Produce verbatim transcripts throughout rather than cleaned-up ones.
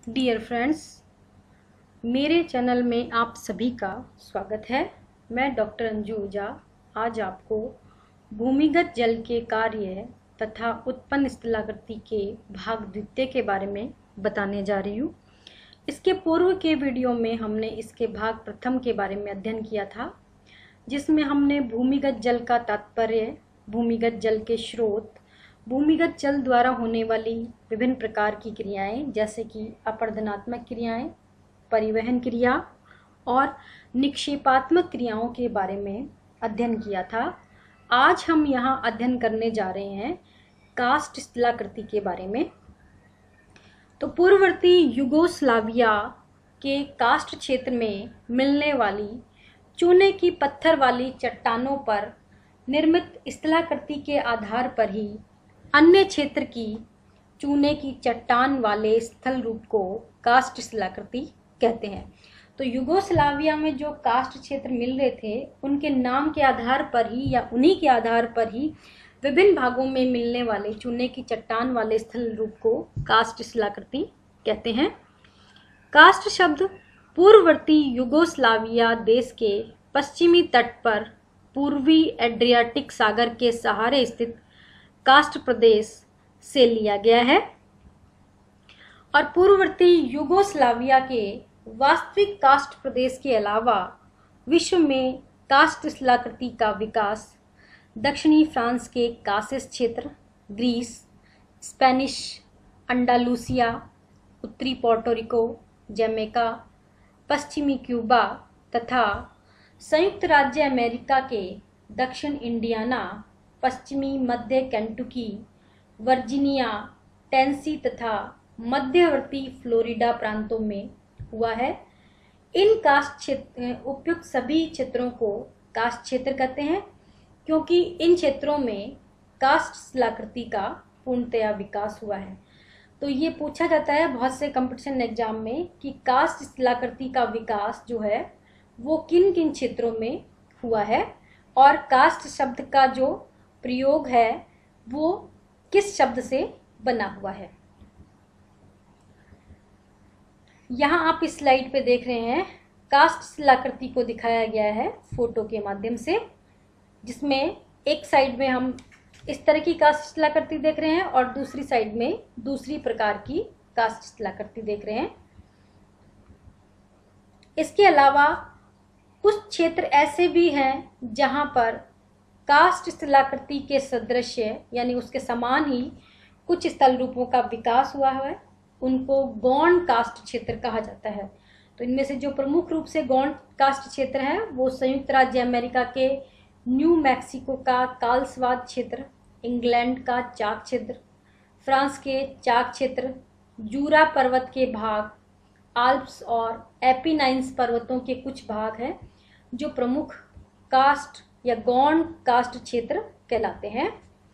Dear friends, मेरे channel में आप सभी का स्वागत है। मैं डॉक्टर अंजू ओझा आज आपको भूमिगत जल के कार्य तथा उत्पन्न स्थलाकृति के भाग द्वितीय के बारे में बताने जा रही हूँ। इसके पूर्व के वीडियो में हमने इसके भाग प्रथम के बारे में अध्ययन किया था, जिसमें हमने भूमिगत जल का तात्पर्य, भूमिगत जल के स्रोत, भूमिगत जल द्वारा होने वाली विभिन्न प्रकार की क्रियाएं जैसे कि अपरदनात्मक क्रियाएं, परिवहन क्रिया और निक्षेपात्मक क्रियाओं के बारे में अध्ययन किया था। आज हम यहाँ अध्ययन करने जा रहे हैं कास्ट स्थलाकृति के बारे में। तो पूर्ववर्ती युगोस्लाविया के कास्ट क्षेत्र में मिलने वाली चूने की पत्थर वाली चट्टानों पर निर्मित स्थलाकृति के आधार पर ही अन्य क्षेत्र की चूने की चट्टान वाले स्थल रूप को कास्ट स्थलाकृति कहते हैं। तो युगोस्लाविया में जो कास्ट क्षेत्र मिल रहे थे, उनके नाम के आधार पर ही या उन्हीं के आधार पर ही विभिन्न भागों में मिलने वाले चूने की चट्टान वाले स्थल रूप को कास्ट स्थलाकृति कहते हैं। कास्ट शब्द पूर्ववर्ती युगोस्लाविया देश के पश्चिमी तट पर पूर्वी एड्रियाटिक सागर के सहारे स्थित कास्ट प्रदेश से लिया गया है और पूर्ववर्ती युगोस्लाविया के वास्तविक कास्ट प्रदेश के अलावा विश्व में कास्ट स्थलाकृति का विकास दक्षिणी फ्रांस के कासेस क्षेत्र, ग्रीस, स्पेनिश अंडालूसिया, उत्तरी पोर्टोरिको, जमैका, पश्चिमी क्यूबा तथा संयुक्त राज्य अमेरिका के दक्षिण इंडियाना, पश्चिमी मध्य केंटुकी, वर्जीनिया, टेनेसी तथा मध्यवर्ती फ्लोरिडा प्रांतों में हुआ है। इन कास्ट क्षेत्र उपयुक्त सभी क्षेत्रों को कास्ट क्षेत्र कहते हैं, क्योंकि इन क्षेत्रों में कास्ट स्थलाकृति का पूर्णतया विकास हुआ है। तो ये पूछा जाता है बहुत से कंपटीशन एग्जाम में कि कास्ट स्थलाकृति का विकास जो है वो किन किन क्षेत्रों में हुआ है और कास्ट शब्द का जो प्रयोग है वो किस शब्द से बना हुआ है। यहाँ आप इस स्लाइड पे देख रहे हैं कास्ट स्थलाकृति को दिखाया गया है फोटो के माध्यम से, जिसमें एक साइड में हम इस तरह की कास्ट स्थलाकृति देख रहे हैं और दूसरी साइड में दूसरी प्रकार की कास्ट स्थलाकृति देख रहे हैं। इसके अलावा कुछ क्षेत्र ऐसे भी हैं जहां पर कास्ट स्थलाकृति के सदृश यानी उसके समान ही कुछ स्थल रूपों का विकास हुआ है, उनको गौण कास्ट क्षेत्र कहा जाता है। तो इनमें से जो प्रमुख रूप से गौण कास्ट क्षेत्र है वो संयुक्त राज्य अमेरिका के न्यू मैक्सिको का कार्लसवाद क्षेत्र, इंग्लैंड का चाक क्षेत्र, फ्रांस के चाक क्षेत्र, जूरा पर्वत के भाग, आल्प्स और एपिनाइन्स पर्वतों के कुछ भाग हैं जो प्रमुख कास्ट या गौण कास्ट क्षेत्र कहलाते हैं।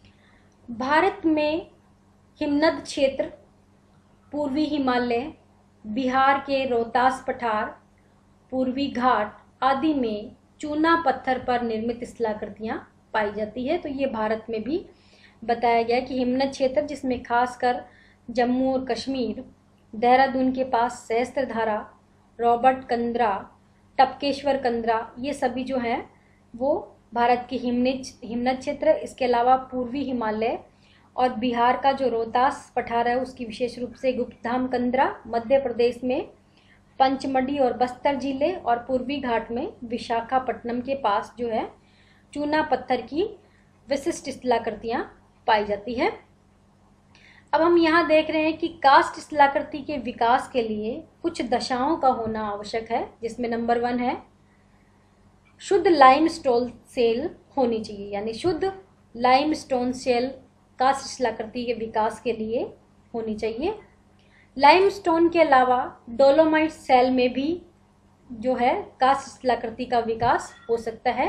भारत में हिमनद क्षेत्र, पूर्वी हिमालय, बिहार के रोहतास पठार, पूर्वी घाट आदि में चूना पत्थर पर निर्मित स्थलाकृतियां पाई जाती है। तो ये भारत में भी बताया गया कि हिमनद क्षेत्र, जिसमें खासकर जम्मू और कश्मीर, देहरादून के पास सहस्त्रधारा, रॉबर्ट कंद्रा, टपकेश्वर कंद्रा, ये सभी जो हैं वो भारत के हिमनद हिमनद क्षेत्र। इसके अलावा पूर्वी हिमालय और बिहार का जो रोहतास पठार है उसकी विशेष रूप से गुप्तधाम कंद्रा, मध्य प्रदेश में पंचमढ़ी और बस्तर जिले और पूर्वी घाट में विशाखापट्टनम के पास जो है चूना पत्थर की विशिष्ट स्थलाकृतियां पाई जाती है। अब हम यहाँ देख रहे हैं कि कास्ट स्थलाकृति के विकास के लिए कुछ दशाओं का होना आवश्यक है, जिसमें नंबर वन है शुद्ध लाइमस्टोन सेल होनी चाहिए, यानी शुद्ध लाइमस्टोन सेल कास्ट स्थलाकृति के विकास के लिए होनी चाहिए। लाइमस्टोन के अलावा डोलोमाइट सेल में भी जो है कास्ट स्थलाकृति का विकास हो सकता है।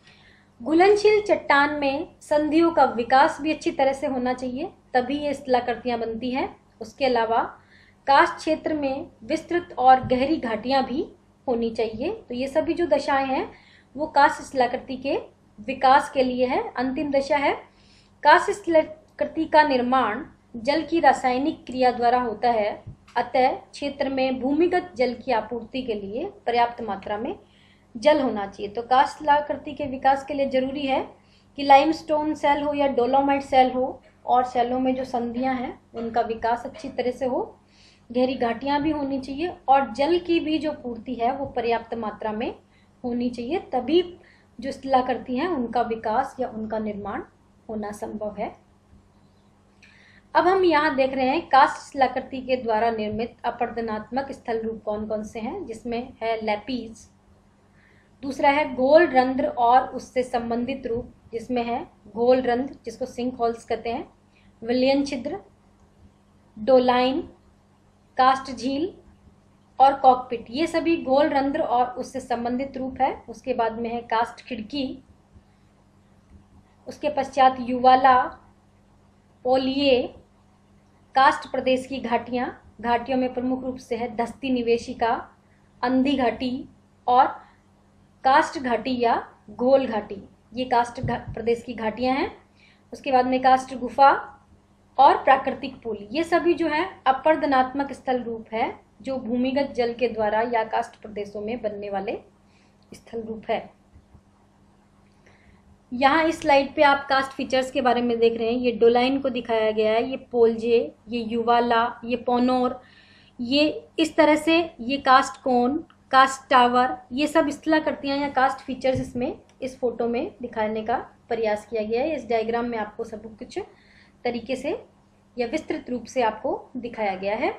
घुलनशील चट्टान में संधियों का विकास भी अच्छी तरह से होना चाहिए, तभी ये स्थलाकृतियां बनती हैं। उसके अलावा कास्ट क्षेत्र में विस्तृत और गहरी घाटियां भी होनी चाहिए। तो ये सभी जो दशाएं हैं वो कास्ट स्थलाकृति के विकास के लिए है। अंतिम दशा है कास्ट स्थलाकृति का निर्माण जल की रासायनिक क्रिया द्वारा होता है अतः क्षेत्र में भूमिगत जल की आपूर्ति के लिए पर्याप्त मात्रा में जल होना चाहिए। तो कास्ट शिलाकृति के विकास के लिए जरूरी है कि लाइमस्टोन सेल हो या डोलोमाइट सेल हो और सेलों में जो संधियां हैं उनका विकास अच्छी तरह से हो, गहरी घाटियां भी होनी चाहिए और जल की भी जो पूर्ति है वो पर्याप्त मात्रा में होनी चाहिए, तभी जो शिलाकृति हैं उनका विकास या उनका निर्माण होना संभव है। अब हम यहाँ देख रहे हैं कास्ट शिलाकृति के द्वारा निर्मित अपरदनात्मक स्थल रूप कौन कौन से हैं, जिसमें है लैपीज, दूसरा है गोल रंध्र और उससे संबंधित रूप जिसमें है गोल रंध्र जिसको सिंक होल्स कहते हैं, विलियन छिद्र, डोलाइन, कास्ट झील और कॉकपिट, ये सभी गोल रंध्र और उससे संबंधित रूप है। उसके बाद में है कास्ट खिड़की, उसके पश्चात युवाला, पोलिये, कास्ट प्रदेश की घाटियां, घाटियों में प्रमुख रूप से है धस्ती निवेशिका, अंधी घाटी और कास्ट घाटी या घोल घाटी, ये कास्ट प्रदेश की घाटियां हैं। उसके बाद में कास्ट गुफा और प्राकृतिक पुल, ये सभी जो है अपरदनात्मक स्थल रूप है जो भूमिगत जल के द्वारा या कास्ट प्रदेशों में बनने वाले स्थल रूप है। यहाँ इस स्लाइड पे आप कास्ट फीचर्स के बारे में देख रहे हैं, ये डोलाइन को दिखाया गया है, ये पोलजे, ये युवाला, ये पोनोर, ये इस तरह से ये कास्ट कोन, कास्ट टावर, ये सब शिलाकृतियां या कास्ट फीचर्स इसमें इस फोटो में दिखाने का प्रयास किया गया है। इस डायग्राम में आपको सब कुछ तरीके से या विस्तृत रूप से आपको दिखाया गया है।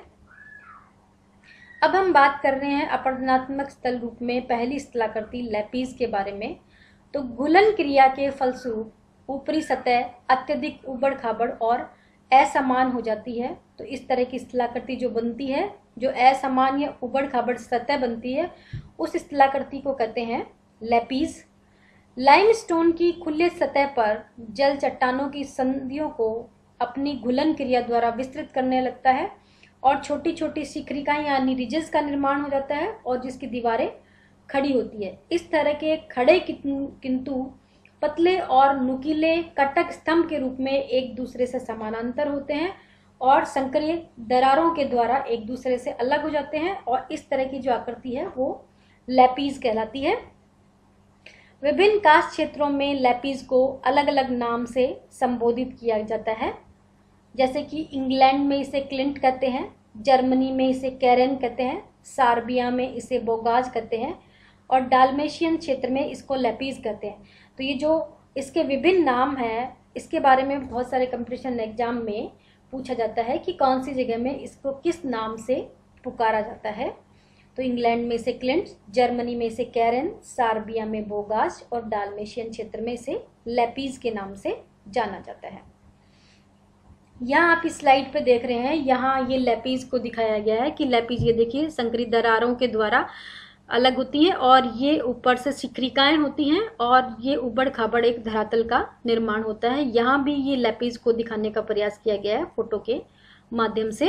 अब हम बात कर रहे हैं अपरदनात्मक स्थल रूप में पहली शिलाकृति लैपीज के बारे में। तो घुलन क्रिया के फलस्वरूप ऊपरी सतह अत्यधिक उबड़ खाबड़ और असमान हो जाती है। तो इस तरह की शिलाकृति जो बनती है, जो असमान या उबड़ खाबड़ सतह बनती है, उस शिलाकृति को कहते हैं लैपीज। लाइमस्टोन की खुले सतह पर जल चट्टानों की संधियों को अपनी घुलन क्रिया द्वारा विस्तृत करने लगता है और छोटी छोटी शिखरिकाएं यानी रिजेस का निर्माण हो जाता है और जिसकी दीवारें खड़ी होती है। इस तरह के खड़े किंतु पतले और नुकीले कटक स्तंभ के रूप में एक दूसरे से समानांतर होते हैं और संकरीय दरारों के द्वारा एक दूसरे से अलग हो जाते हैं और इस तरह की जो आकृति है वो लैपीज कहलाती है। विभिन्न कास्ट क्षेत्रों में लैपीज को अलग अलग नाम से संबोधित किया जाता है, जैसे कि इंग्लैंड में इसे क्लिंट कहते हैं, जर्मनी में इसे कैरेन कहते हैं, सार्बिया में इसे बोगाज कहते हैं और डाल्मेशियन क्षेत्र में इसको लैपीज कहते हैं। तो ये जो इसके विभिन्न नाम हैं, इसके बारे में बहुत सारे कंपटीशन एग्जाम में पूछा जाता है कि कौन सी जगह में इसको किस नाम से पुकारा जाता है। तो इंग्लैंड में इसे क्लिंट, जर्मनी में इसे कैरेन, सार्बिया में बोगाज और डाल्मेशियन क्षेत्र में इसे लैपीज के नाम से जाना जाता है। यहाँ आप इस स्लाइड पे देख रहे हैं, यहाँ ये लैपीज को दिखाया गया है कि लैपीज ये देखिए संकरी दरारों के द्वारा अलग होती हैं और ये ऊपर से शिखरिकाएं होती हैं और ये उबड़ खाबड़ एक धरातल का निर्माण होता है। यहाँ भी ये लैपीज को दिखाने का प्रयास किया गया है फोटो के माध्यम से।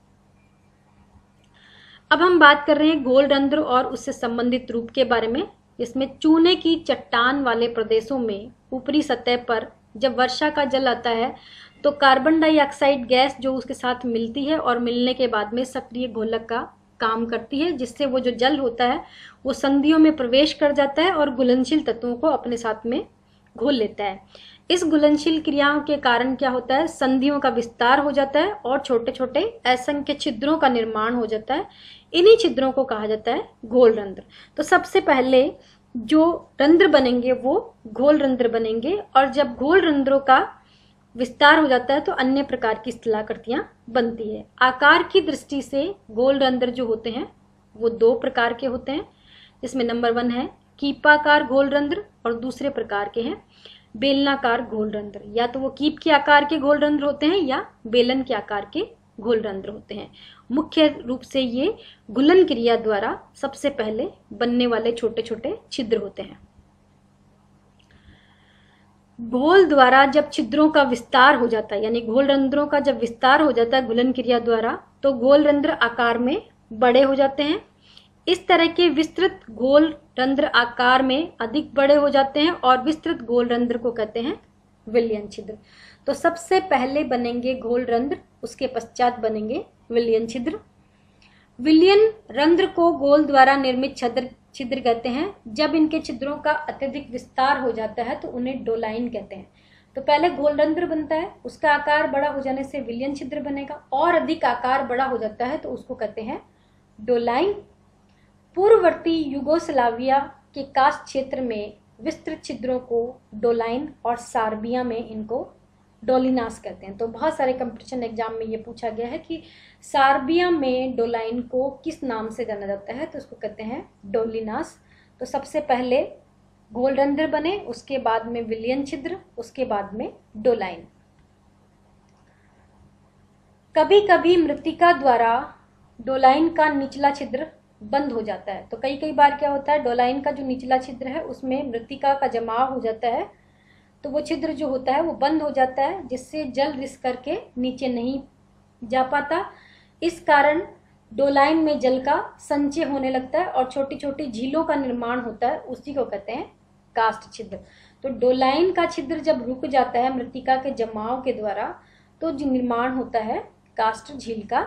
अब हम बात कर रहे हैं गोल रंध्र और उससे संबंधित रूप के बारे में। इसमें चूने की चट्टान वाले प्रदेशों में ऊपरी सतह पर जब वर्षा का जल आता है तो कार्बन डाइऑक्साइड गैस जो उसके साथ मिलती है और मिलने के बाद में सक्रिय घोलक का काम करती है, जिससे वो जो जल होता है वो संधियों में प्रवेश कर जाता है और घुलनशील तत्वों को अपने साथ में घोल लेता है। इस घुलनशील क्रियाओं के कारण क्या होता है, संधियों का विस्तार हो जाता है और छोटे छोटे असंख्य छिद्रों का निर्माण हो जाता है। इन्हीं छिद्रों को कहा जाता है घोल रंध्र। तो सबसे पहले जो रंध्र बनेंगे वो घोल रंध्र बनेंगे और जब घोल रंध्रों का विस्तार हो जाता है तो अन्य प्रकार की शिलाकृतियां बनती है। आकार की दृष्टि से गोल रंध्र जो होते हैं वो दो प्रकार के होते हैं, जिसमें नंबर वन है कीपाकार घोल रंध्र और दूसरे प्रकार के हैं बेलनाकार घोल रंध्र। या तो वो कीप के आकार के घोल रंध्र होते हैं या बेलन के आकार के घोल रंध्र होते हैं। मुख्य रूप से ये घुलन क्रिया द्वारा सबसे पहले बनने वाले छोटे छोटे छिद्र होते हैं। घोल द्वारा जब छिद्रों का विस्तार हो जाता है, यानी घोल रंध्रों का जब विस्तार हो जाता है घुलन क्रिया द्वारा, तो घोल रंध्र आकार में बड़े हो जाते हैं। इस तरह के विस्तृत घोल रंध्र आकार में अधिक बड़े हो जाते हैं और विस्तृत घोल रंध्र को कहते हैं विलयन छिद्र। तो सबसे पहले बनेंगे घोल रंध्र, उसके पश्चात बनेंगे विलयन छिद्र। विलियन रंध्र को गोल द्वारा निर्मित छिद्र छिद्र कहते हैं। जब इनके छिद्रों का अत्यधिक विस्तार हो जाता है तो उन्हें डोलाइन कहते हैं। तो पहले गोल रंध्र बनता है, उसका आकार बड़ा हो जाने से विलियन छिद्र बनेगा, और अधिक आकार बड़ा हो जाता है तो उसको कहते हैं डोलाइन। पूर्ववर्ती युगोस्लाविया के कास्ट क्षेत्र में विस्तृत छिद्रों को डोलाइन और सार्बिया में इनको डोलिनास कहते हैं। तो बहुत सारे कंपटीशन एग्जाम में ये पूछा गया है कि सार्बिया में डोलाइन को किस नाम से जाना जाता है, तो उसको कहते हैं डोलिनास। तो सबसे पहले गोल रंध्र बने, उसके बाद में विलियन छिद्र, उसके बाद में डोलाइन। कभी कभी मृत्तिका द्वारा डोलाइन का निचला छिद्र बंद हो जाता है। तो कई कई बार क्या होता है, डोलाइन का जो निचला छिद्र है उसमें मृत्तिका का जमाव हो जाता है, तो वो छिद्र जो होता है वो बंद हो जाता है, जिससे जल रिस करके नीचे नहीं जा पाता। इस कारण डोलाइन में जल का संचय होने लगता है और छोटी छोटी झीलों का निर्माण होता है, उसी को कहते हैं कास्ट छिद्र। तो डोलाइन का छिद्र जब रुक जाता है मृत्तिका के जमाव के द्वारा, तो जो निर्माण होता है कास्ट झील का।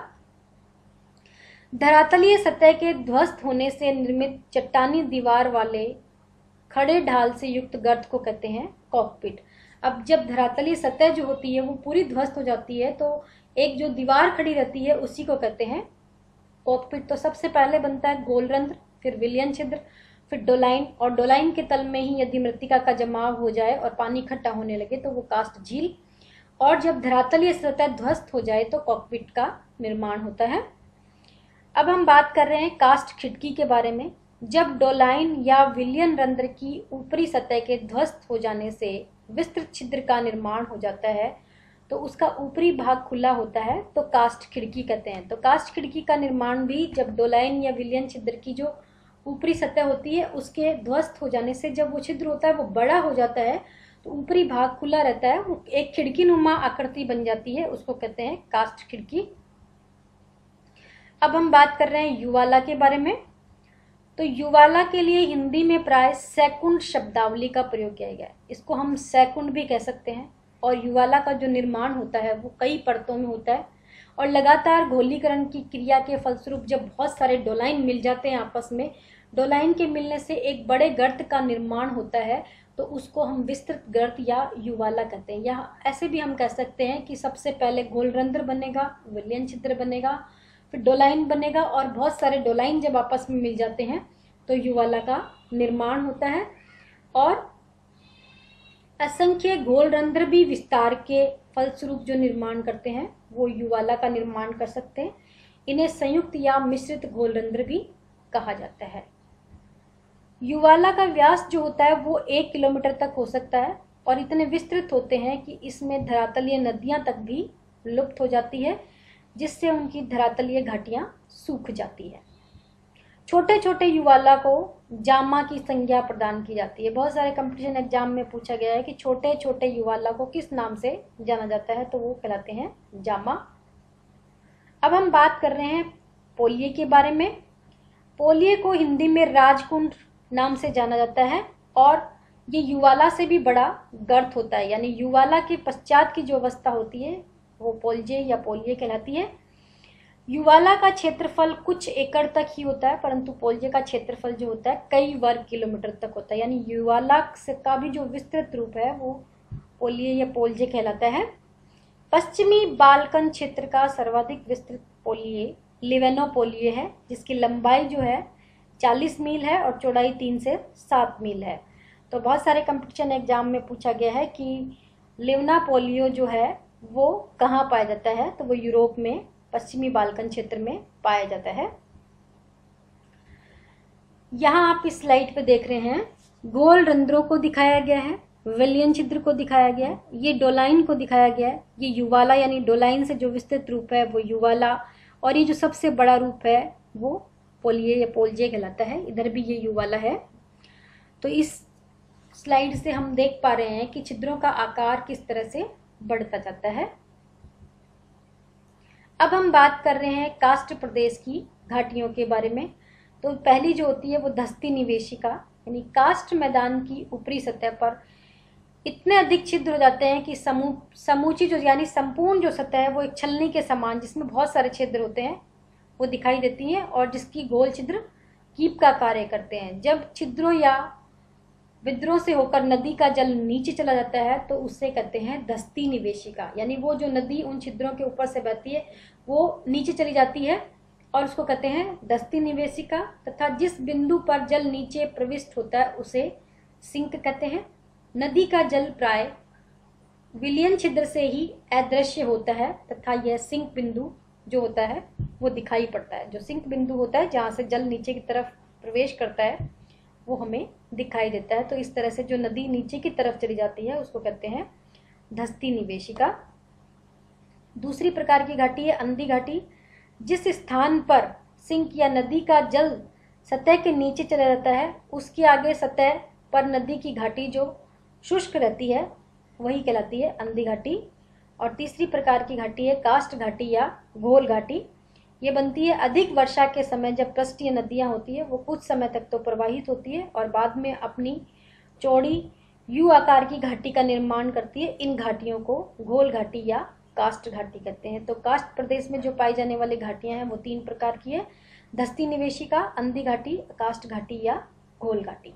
धरातलीय सतह के ध्वस्त होने से निर्मित चट्टानी दीवार वाले खड़े ढाल से युक्त गर्त को कहते हैं कॉकपिट। अब जब धरातलीय सतह जो होती है वो पूरी ध्वस्त हो जाती है तो एक जो दीवार खड़ी रहती है उसी को कहते हैं कॉकपिट। तो सबसे पहले बनता है गोल रंध्र, फिर विलियन छिद्र, फिर डोलाइन, और डोलाइन के तल में ही यदि मृत्तिका का जमाव हो जाए और पानी इकट्ठा होने लगे तो वो कास्ट झील, और जब धरातलीय सतह ध्वस्त हो जाए तो कॉकपिट का निर्माण होता है। अब हम बात कर रहे हैं कास्ट खिड़की के बारे में। जब डोलाइन या विलियन रंध्र की ऊपरी सतह के ध्वस्त हो जाने से विस्तृत छिद्र का निर्माण हो जाता है तो उसका ऊपरी भाग खुला होता है, तो कास्ट खिड़की कहते हैं। तो कास्ट खिड़की का निर्माण भी जब डोलाइन या विलियन छिद्र की जो ऊपरी सतह होती है उसके ध्वस्त हो जाने से, जब वो छिद्र होता है वो बड़ा हो जाता है तो ऊपरी भाग खुला रहता है, वो एक खिड़की नुमा आकृति बन जाती है, उसको कहते हैं कास्ट खिड़की। अब हम बात कर रहे हैं युवाला के बारे में। तो युवाला के लिए हिंदी में प्राय सैकुंड शब्दावली का प्रयोग किया गया है। इसको हम सैकुंड भी कह सकते हैं। और युवाला का जो निर्माण होता है वो कई परतों में होता है, और लगातार घोलीकरण की क्रिया के फलस्वरूप जब बहुत सारे डोलाइन मिल जाते हैं आपस में, डोलाइन के मिलने से एक बड़े गर्त का निर्माण होता है, तो उसको हम विस्तृत गर्त या युवाला कहते हैं। या ऐसे भी हम कह सकते हैं कि सबसे पहले गोल रंध्र बनेगा, विलियन छिद्र बनेगा, फिर डोलाइन बनेगा, और बहुत सारे डोलाइन जब आपस में मिल जाते हैं तो युवाला का निर्माण होता है। और असंख्य गोल रंध्र भी विस्तार के फलस्वरूप जो निर्माण करते हैं वो युवाला का निर्माण कर सकते हैं। इन्हें संयुक्त या मिश्रित गोल रंध्र भी कहा जाता है। युवाला का व्यास जो होता है वो एक किलोमीटर तक हो सकता है, और इतने विस्तृत होते हैं कि इसमें धरातलीय नदियां तक भी लुप्त हो जाती है, जिससे उनकी धरातलीय घाटियां सूख जाती है। छोटे छोटे युवाला को जामा की संज्ञा प्रदान की जाती है। बहुत सारे कंपटीशन एग्जाम में पूछा गया है कि छोटे छोटे युवाला को किस नाम से जाना जाता है, तो वो कहलाते हैं जामा। अब हम बात कर रहे हैं पोलिये के बारे में। पोलिये को हिंदी में राजकुंड नाम से जाना जाता है, और ये युवाला से भी बड़ा गर्त होता है, यानी युवाला के पश्चात की जो अवस्था होती है वो पोलजे या पोलिये कहलाती है। युवाला का क्षेत्रफल कुछ एकड़ तक ही होता है, परंतु पोलजे का क्षेत्रफल जो होता है कई वर्ग किलोमीटर तक होता है, यानी युवाला का भी जो विस्तृत रूप है वो पोलिये या पोलजे कहलाता है। पश्चिमी बाल्कन क्षेत्र का सर्वाधिक विस्तृत पोलिये लिवेनो पोलिये है, जिसकी लंबाई जो है चालीस मील है और चौड़ाई तीन से सात मील है। तो बहुत सारे कंपटीशन एग्जाम में पूछा गया है कि लिवना पोलियो जो है वो कहाँ पाया जाता है, तो वो यूरोप में पश्चिमी बाल्कन क्षेत्र में पाया जाता है। यहाँ आप इस स्लाइड पे देख रहे हैं गोल रंध्रों को दिखाया गया है, विलियन छिद्र को दिखाया गया है, ये डोलाइन को दिखाया गया है, ये युवाला यानी डोलाइन से जो विस्तृत रूप है वो युवाला, और ये जो सबसे बड़ा रूप है वो पोलिये या पोलजे कहलाता है। इधर भी ये युवाला है। तो इस स्लाइड से हम देख पा रहे हैं कि छिद्रों का आकार किस तरह से बढ़ता जाता है। अब हम बात कर रहे हैं कास्ट प्रदेश की घाटियों के बारे में। तो पहली जो होती है वो धस्ती निवेशिका, यानी कास्ट मैदान की ऊपरी सतह पर इतने अधिक छिद्र हो जाते हैं कि समूह समूची जो यानी संपूर्ण जो सतह है वो एक छलनी के समान, जिसमें बहुत सारे छिद्र होते हैं, वो दिखाई देती हैं और जिसकी गोल छिद्र कीप का कार्य करते हैं। जब छिद्रों या विद्रोह से होकर नदी का जल नीचे चला जाता है तो उससे कहते हैं धस्ती निवेशिका, यानी वो जो नदी उन छिद्रों के ऊपर से बहती है वो नीचे चली जाती है और उसको कहते हैं धस्ती निवेशिका। तथा जिस बिंदु पर जल नीचे प्रविष्ट होता है उसे सिंक कहते हैं। नदी का जल प्राय विलयन छिद्र से ही अदृश्य होता है तथा यह सिंक बिंदु जो होता है वो दिखाई पड़ता है। जो सिंक बिंदु होता है जहाँ से जल नीचे की तरफ प्रवेश करता है वो हमें दिखाई देता है। तो इस तरह से जो नदी नीचे की तरफ चली जाती है उसको कहते हैं धस्ती निवेशिका। दूसरी प्रकार की घाटी है अंधी घाटी। जिस स्थान पर सिंक या नदी का जल सतह के नीचे चला जाता है उसके आगे सतह पर नदी की घाटी जो शुष्क रहती है वही कहलाती है अंधी घाटी। और तीसरी प्रकार की घाटी है काष्ठ घाटी या घोल घाटी। ये बनती है अधिक वर्षा के समय, जब पृष्ठीय नदियां होती है वो कुछ समय तक तो प्रवाहित होती है और बाद में अपनी चौड़ी यू आकार की घाटी का निर्माण करती है। इन घाटियों को घोल घाटी या काष्ठ घाटी कहते हैं। तो काष्ठ प्रदेश में जो पाई जाने वाली घाटियां हैं वो तीन प्रकार की है, धस्ती निवेशिका, अंधी घाटी, काष्ठ घाटी या घोल घाटी।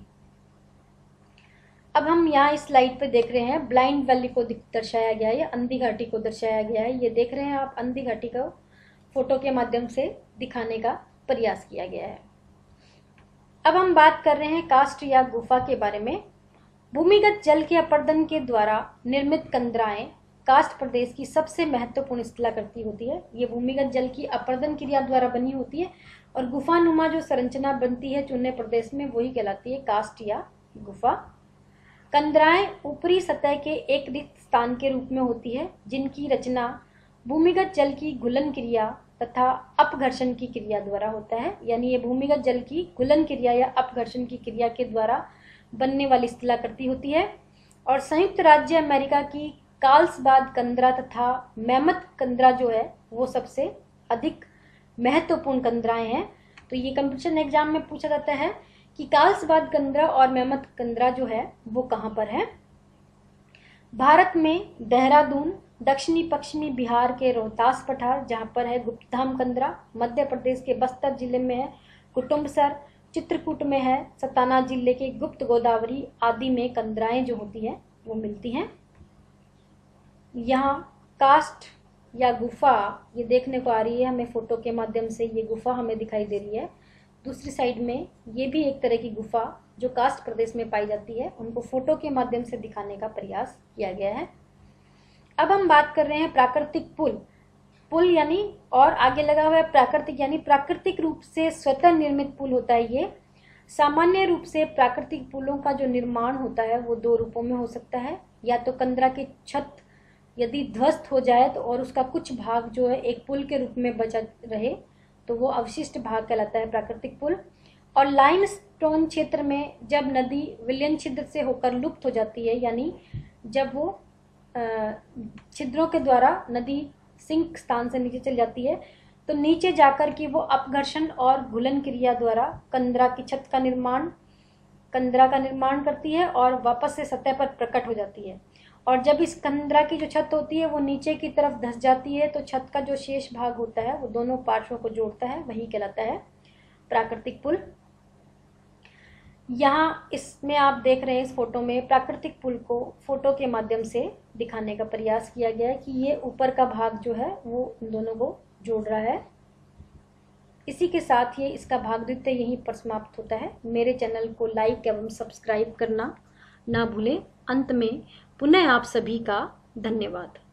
अब हम यहाँ इस स्लाइड पे देख रहे हैं ब्लाइंड वैली को दर्शाया गया है या अंधी घाटी को दर्शाया गया है। ये देख रहे हैं आप, अंधी घाटी का फोटो के माध्यम से दिखाने का प्रयास किया गया है। अब हम बात कर रहे हैं काष्ठ या गुफा के बारे में। भूमिगत जल के अपर्दन के द्वारा निर्मित कंदराएं काष्ठ प्रदेश की सबसे महत्वपूर्ण स्थलाकृति होती है। ये भूमिगत जल की अपर्दन क्रिया द्वारा बनी होती है और गुफानुमा जो संरचना बनती है चुने प्रदेश में वही कहलाती है काष्ठ या गुफा। कंदराएं ऊपरी सतह के एक रिक्त स्थान के रूप में होती है जिनकी रचना भूमिगत जल की घुलन क्रिया तथा अपघर्षण की क्रिया द्वारा होता है। यानी ये भूमिगत जल की घुलन क्रिया या अपघर्षण की क्रिया के द्वारा बनने वाली स्थलाकृति होती है। और संयुक्त राज्य अमेरिका की कार्लसबाद कंदरा तथा मैमथ कंदरा जो है वो सबसे अधिक महत्वपूर्ण कंदराएं हैं। तो ये कंपटीशन एग्जाम में पूछा जाता है कि कार्लसबाद कंदरा और मैमथ कंदरा जो है वो कहाँ पर है। भारत में देहरादून, दक्षिणी पश्चिमी बिहार के रोहतास पठार जहाँ पर है गुप्तधाम कंदरा, मध्य प्रदेश के बस्तर जिले में है कुटुम्बसर, चित्रकूट में है, सताना जिले के गुप्त गोदावरी आदि में कंदराएं जो होती हैं वो मिलती हैं। यहाँ काष्ठ या गुफा ये देखने को आ रही है हमें फोटो के माध्यम से, ये गुफा हमें दिखाई दे रही है। दूसरी साइड में ये भी एक तरह की गुफा जो काष्ठ प्रदेश में पाई जाती है, उनको फोटो के माध्यम से दिखाने का प्रयास किया गया है। अब हम बात कर रहे हैं प्राकृतिक पुल। पुल यानी और आगे लगा हुआ है प्राकृतिक, यानी प्राकृतिक रूप से स्वतः निर्मित पुल होता है ये। सामान्य रूप से प्राकृतिक पुलों का जो निर्माण होता है वो दो रूपों में हो सकता है। या तो कंदरा की छत यदि ध्वस्त हो जाए तो और उसका कुछ भाग जो है एक पुल के रूप में बचा रहे तो वो अवशिष्ट भाग कहलाता है प्राकृतिक पुल। और लाइमस्टोन क्षेत्र में जब नदी विलयन छिद्र से होकर लुप्त हो जाती है, यानी जब वो छिद्रों के द्वारा नदी सिंक स्थान से नीचे चली जाती है तो नीचे जाकर के वो अपघर्षण और घुलन क्रिया द्वारा कंदरा की छत का निर्माण कंदरा का निर्माण करती है और वापस से सतह पर प्रकट हो जाती है। और जब इस कंदरा की जो छत होती है वो नीचे की तरफ धंस जाती है तो छत का जो शेष भाग होता है वो दोनों पार्श्वों को जोड़ता है, वही कहलाता है प्राकृतिक पुल। यहाँ इसमें आप देख रहे हैं इस फोटो में प्राकृतिक पुल को फोटो के माध्यम से दिखाने का प्रयास किया गया है कि ये ऊपर का भाग जो है वो इन दोनों को जोड़ रहा है। इसी के साथ ये इसका भाग द्वितीय यहीं पर समाप्त होता है। मेरे चैनल को लाइक एवं सब्सक्राइब करना ना भूलें। अंत में पुनः आप सभी का धन्यवाद।